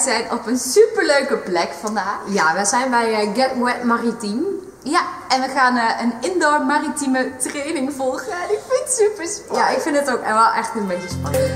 zijn op een superleuke plek vandaag. Ja, we zijn bij Get Wet Maritiem. Ja, en we gaan een indoor maritieme training volgen. En ik vind het super spannend. Ja, ik vind het ook wel echt een beetje spannend.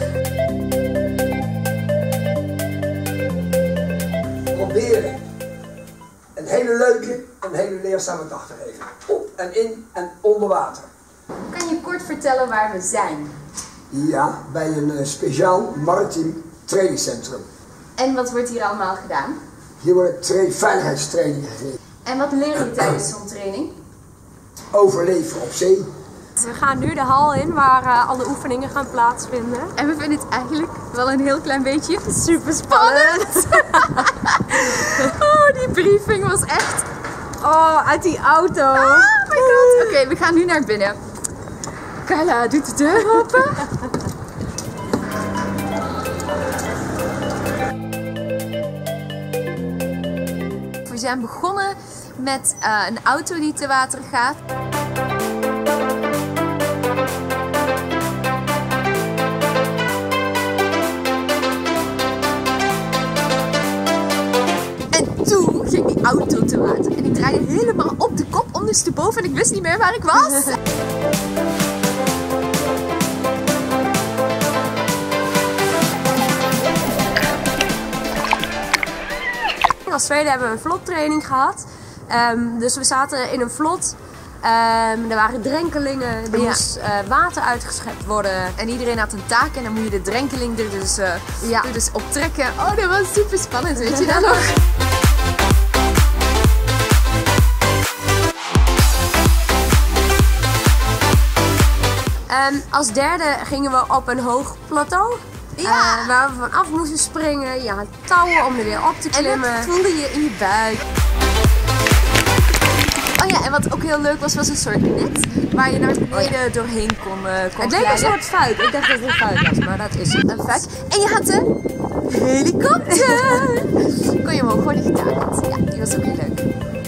Proberen een hele leuke en hele leerzame dag te geven. Op en in en onder water. Kan je kort vertellen waar we zijn? Ja, bij een speciaal maritiem trainingscentrum. En wat wordt hier allemaal gedaan? Hier worden veiligheidstrainingen gegeven. En wat leer je tijdens zo'n training? Overleven op zee. We gaan nu de hal in waar alle oefeningen gaan plaatsvinden. En we vinden het eigenlijk wel een heel klein beetje Super spannend! Oh, die briefing was echt... Oh, uit die auto! Oh my god! Oké, we gaan nu naar binnen. Carla doet de deur open. We zijn begonnen met een auto die te water gaat. En toen ging die auto te water en ik draaide helemaal op de kop ondersteboven en ik wist niet meer waar ik was. Als tweede hebben we een vlottraining gehad. Dus we zaten in een vlot. Er waren drenkelingen, er moest water uitgeschept worden. En iedereen had een taak en dan moet je de drenkeling er dus op trekken. Oh, dat was super spannend, weet je dat nog? Als derde gingen we op een hoog plateau. Ja. Waar we vanaf moesten springen. Je had touwen om er weer op te klimmen. En dat voelde je in je buik. Oh ja, en wat ook heel leuk was een soort net waar je naar beneden doorheen kon Het leek een soort fuik. Ik dacht dat het een fuik was, maar dat is het. Een fuik. En je had een helikopter. Kon je omhoog worden getakeld. Ja, die was ook heel leuk.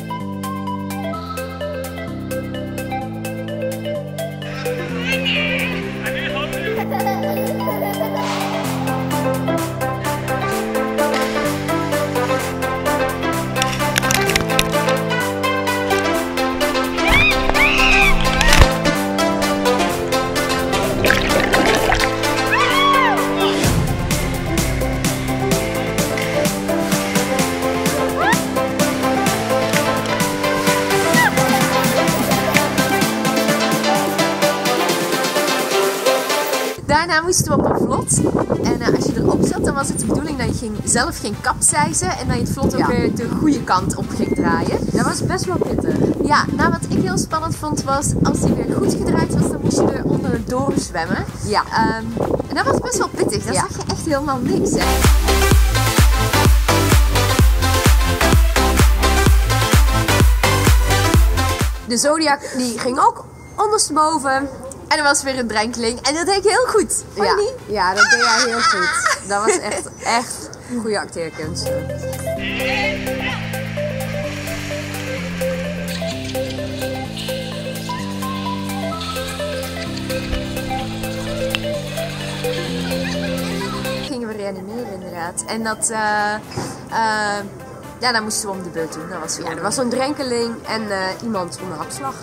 Daarna moesten we op een vlot. En als je erop zat, dan was het de bedoeling dat je zelf ging kapseizen. En dat je het vlot ook weer de goede kant op ging draaien. Dat was best wel pittig. Ja, nou wat ik heel spannend vond was, als die weer goed gedraaid was, dan moest je er onderdoor zwemmen. Ja. En dat was best wel pittig. Dan zag je echt helemaal niks, hè. De Zodiac die ging ook ondersteboven. En er was weer een drenkeling. En dat deed ik heel goed. Ja. Ja, dat deed jij heel goed. Dat was echt goede acteerkunst. Gingen we reanimeren inderdaad. En dat, ja, dan moesten we om de beurt doen. Dat was Ja, er was een drenkeling en iemand onder hartslag.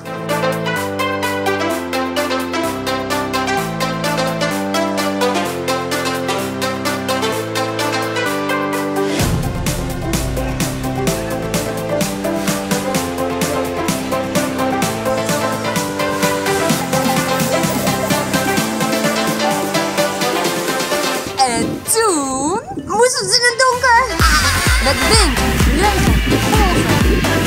En toen moesten we in het donker. Met wind, regen, golven.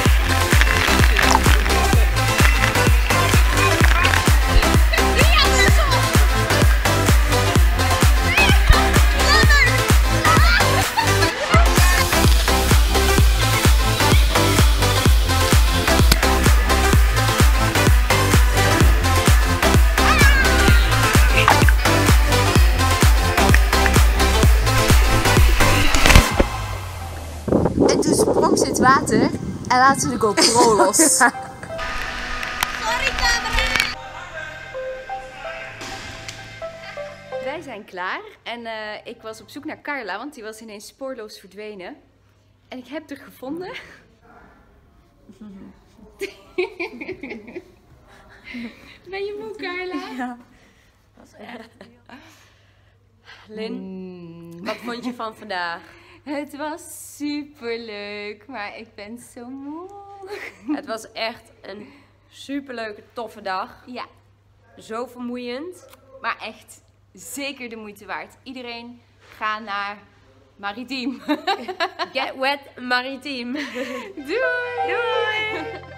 En toen sprong ze in het water en laten ze de GoPro los. Sorry, camera! wij zijn klaar. En ik was op zoek naar Carla, want die was ineens spoorloos verdwenen. En ik heb haar gevonden. Ben je moe, Carla? Ja. Dat was echt... Lin, wat vond je van vandaag? Het was super leuk, maar ik ben zo moe. Het was echt een superleuke, toffe dag. Ja, Zo vermoeiend. maar echt zeker de moeite waard. Iedereen ga naar Maritiem. Get wet, Maritiem. Doei! Doei!